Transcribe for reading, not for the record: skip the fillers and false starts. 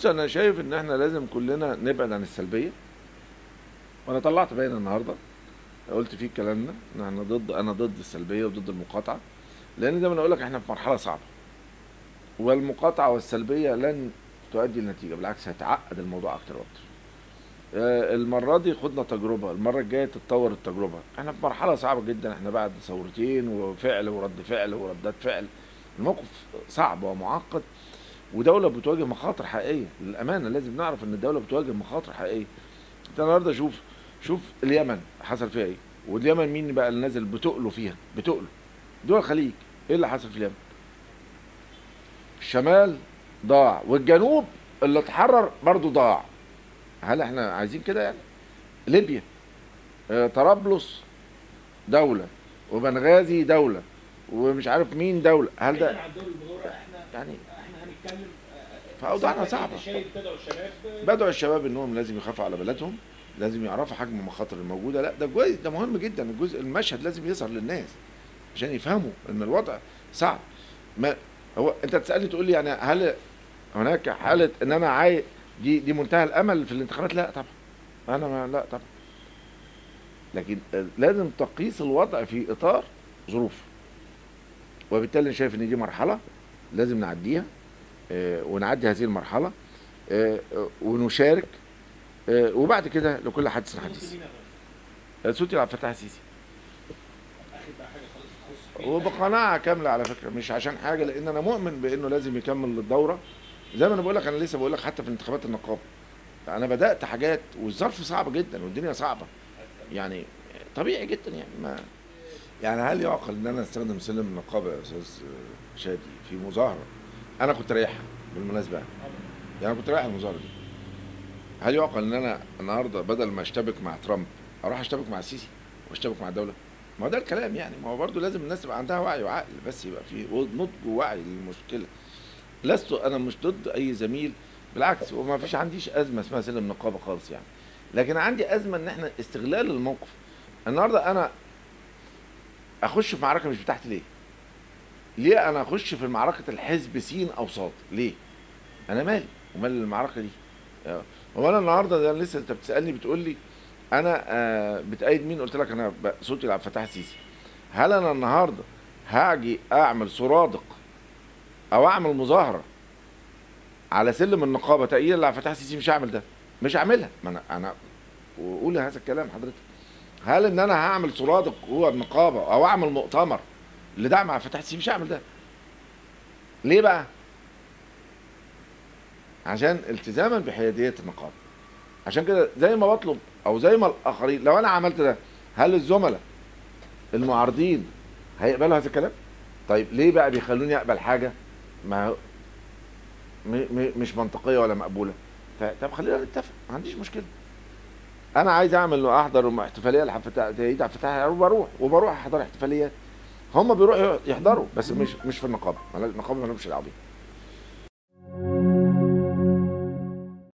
بص انا شايف ان احنا لازم كلنا نبعد عن السلبيه، وانا طلعت بيان النهارده قلت فيه كلامنا ان احنا انا ضد السلبيه وضد المقاطعه، لان زي ما انا اقول لك احنا في مرحله صعبه، والمقاطعه والسلبيه لن تؤدي لنتيجه، بالعكس هتعقد الموضوع اكتر واكتر. المره دي خدنا تجربه، المره الجايه تتطور التجربه. احنا في مرحله صعبه جدا، احنا بعد ثورتين وفعل ورد فعل وردات فعل، الموقف صعب ومعقد، ودوله بتواجه مخاطر حقيقيه. للامانه لازم نعرف ان الدوله بتواجه مخاطر حقيقيه. انت النهارده شوف اليمن حصل فيها ايه، واليمن مين بقى اللي نازل بتقله فيها؟ بتقله دول الخليج. ايه اللي حصل في اليمن؟ الشمال ضاع، والجنوب اللي اتحرر برضه ضاع. هل احنا عايزين كده يعني؟ ليبيا، طرابلس دولة، وبنغازي دولة، ومش عارف مين دولة. هل ده يعني احنا هنتكلم فأوضاعنا صعبة. بدعو الشباب انهم لازم يخافوا على بلدهم، لازم يعرفوا حجم المخاطر الموجودة. لا ده كويس، ده مهم جدا. المشهد لازم يظهر للناس عشان يفهموا ان الوضع صعب. ما هو انت تسألني تقول لي يعني هل هناك حالة ان انا عايز دي منتهى الامل في الانتخابات؟ لا طبعا، لا طبعا. لكن لازم تقيس الوضع في اطار ظروف، وبالتالي شايف ان دي مرحله لازم نعديها، ونعدي هذه المرحله، ونشارك، وبعد كده لكل حادث حديث. صوتي عبد الفتاح السيسي، وبقناعه كامله على فكره، مش عشان حاجه، لان انا مؤمن بانه لازم يكمل الدوره. زي ما انا بقول لك، انا لسه بقول لك حتى في انتخابات النقابه انا بدات حاجات، والظرف صعب جدا والدنيا صعبه، يعني طبيعي جدا. يعني هل يعقل ان انا استخدم سلم النقابه يا استاذ شادي في مظاهره انا كنت رايحها بالمناسبه؟ يعني انا كنت رايح المظاهره دي. هل يعقل ان انا النهارده بدل ما اشتبك مع ترامب اروح اشتبك مع السيسي واشتبك مع الدوله؟ ما هو ده الكلام يعني. ما هو برضه لازم الناس تبقى عندها وعي وعقل، بس يبقى في نضج ووعي للمشكله. انا مش ضد اي زميل، بالعكس، وما فيش عنديش ازمه اسمها سلم نقابه خالص يعني. لكن عندي ازمه ان احنا استغلال الموقف. النهارده انا اخش في معركه مش بتاعتي ليه؟ ليه انا اخش في معركه الحزب س او ص؟ ليه؟ انا مالي ومال المعركه دي؟ هو انا النهارده ده لسه انت بتسالني بتقول لي انا بتأيد مين؟ قلت لك انا صوتي لعبد الفتاح السيسي. هل انا النهارده هاجي اعمل سرادق او اعمل مظاهره على سلم النقابه تأييد لعبد الفتاح السيسي؟ مش هعمل ده، مش هعملها. ما انا وقول هذا الكلام حضرتك. هل ان انا هعمل سرادق جوه النقابه او اعمل مؤتمر لدعم عبد الفتاح السيسي؟ مش هعمل ده. ليه بقى؟ عشان التزاما بحياديه النقابه. عشان كده زي ما بطلب او زي ما الاخرين، لو انا عملت ده هل الزملاء المعارضين هيقبلوا هذا الكلام؟ طيب ليه بقى بيخلوني اقبل حاجه ما مش منطقيه ولا مقبوله؟ طب خلينا نتفق، ما عنديش مشكله. انا عايز اعمل احضر احتفاليه لعبد الفتاح، وبروح احضر احتفاليات. هم بيروحوا يحضروا، بس مش في النقابه. النقابه ما لهمش دعوه بيها.